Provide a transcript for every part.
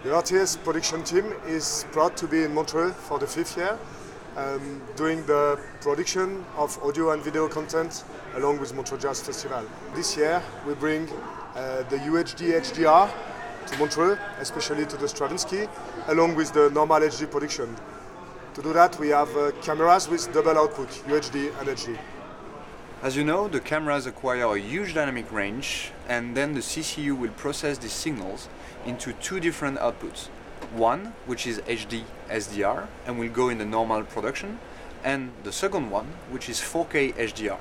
The RTS production team is proud to be in Montreux for the 5th year, doing the production of audio and video content along with Montreux Jazz Festival. This year we bring the UHD HDR to Montreux, especially to the Stravinsky, along with the normal HD production. To do that we have cameras with double output, UHD and HD. As you know, the cameras acquire a huge dynamic range, and then the CCU will process these signals into two different outputs. One, which is HD SDR, and will go in the normal production, and the second one, which is 4K HDR.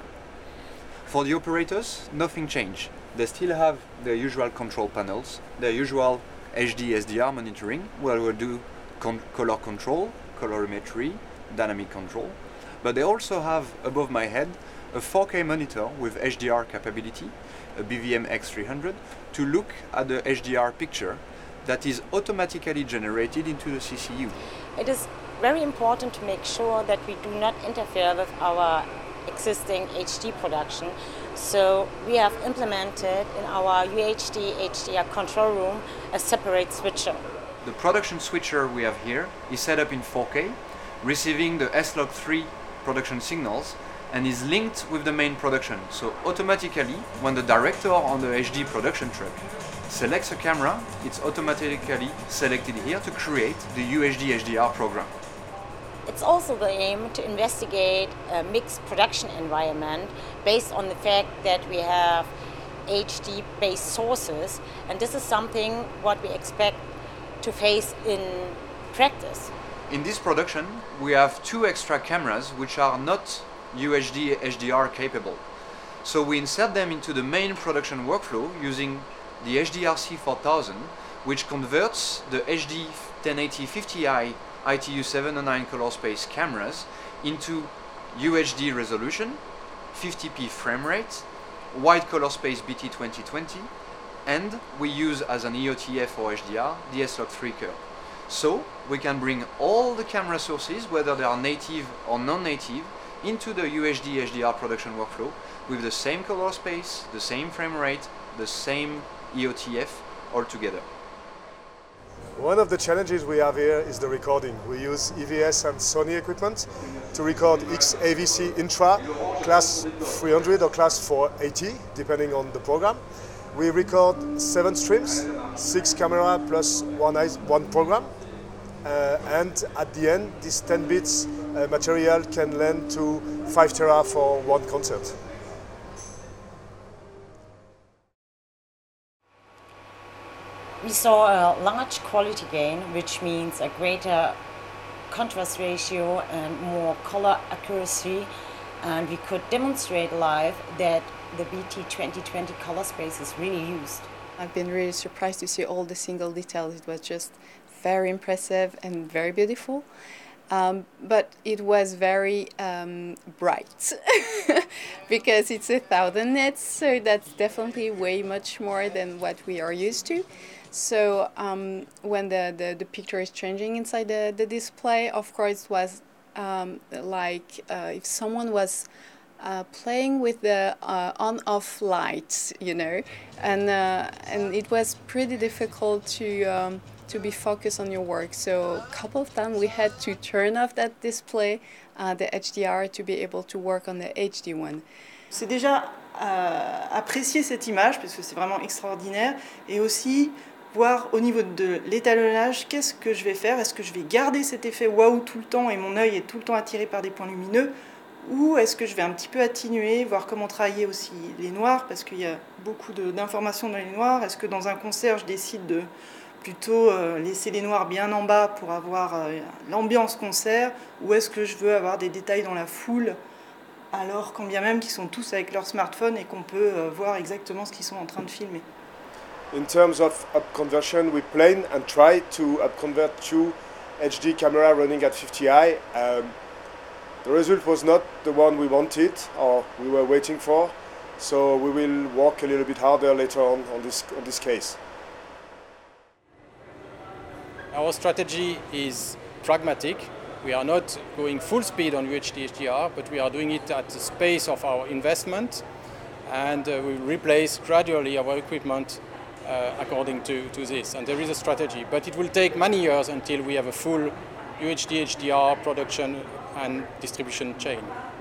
For the operators, nothing changed. They still have their usual control panels, their usual HD SDR monitoring, where we'll do color control, colorimetry, dynamic control, but they also have, above my head, a 4K monitor with HDR capability, a BVM X300, to look at the HDR picture that is automatically generated into the CCU. It is very important to make sure that we do not interfere with our existing HD production. So we have implemented in our UHD HDR control room a separate switcher. The production switcher we have here is set up in 4K, receiving the S-Log3 production signals, and is linked with the main production. So automatically, when the director on the HD production truck selects a camera, it's automatically selected here to create the UHD HDR program. It's also the aim to investigate a mixed production environment based on the fact that we have HD-based sources, and this is something what we expect to face in practice. In this production, we have two extra cameras which are not UHD HDR capable. So we insert them into the main production workflow using the HDRC 4000, which converts the HD 1080 50i ITU 709 color space cameras into UHD resolution, 50p frame rate, wide color space BT 2020, and we use as an EOTF or HDR the S-Log3 curve. So we can bring all the camera sources, whether they are native or non-native, into the UHD HDR production workflow with the same color space, the same frame rate, the same EOTF all together. One of the challenges we have here is the recording. We use EVS and Sony equipment to record XAVC Intra, class 300 or class 480, depending on the program. We record 7 streams, 6 camera plus one program. And at the end, this 10 bits material can lend to 5 tera for one concert. We saw a large quality gain, which means a greater contrast ratio and more color accuracy, and we could demonstrate live that the BT 2020 color space is really used. I've been really surprised to see all the single details. It was just very impressive and very beautiful. But it was very bright because it's 1000 nits, so that's definitely way much more than what we are used to. So when the picture is changing inside the display, of course, it was like if someone was playing with the on-off lights, you know, and it was pretty difficult to be focused on your work. So a couple of times we had to turn off that display, the HDR, to be able to work on the HD one. C'est déjà apprécier cette image parce que c'est vraiment extraordinaire, et aussi voir au niveau de l'étalonnage qu'est-ce que je vais faire. Est-ce que je vais garder cet effet waouh tout le temps et mon œil est tout le temps attiré par des points lumineux, ou est-ce que je vais un petit peu atténuer, voir comment travailler aussi les noirs, parce qu'il y a beaucoup d'informations dans les noirs. Est-ce que dans un concert je décide de plutôt laisser les noirs bien en bas pour avoir l'ambiance concert, ou est-ce que je veux avoir des détails dans la foule, alors quand bien même qu'ils sont tous avec leur smartphone et qu'on peut voir exactement ce qu'ils sont en train de filmer. In terms of upconversion, we plan and try to upconvert 2 HD camera running at 50i. The result was not the one we wanted or we were waiting for, so we will work a little bit harder later on this case. Our strategy is pragmatic. We are not going full speed on UHD HDR, but we are doing it at the pace of our investment, and we replace gradually our equipment according to this, and there is a strategy, but it will take many years until we have a full UHD HDR production and distribution chain.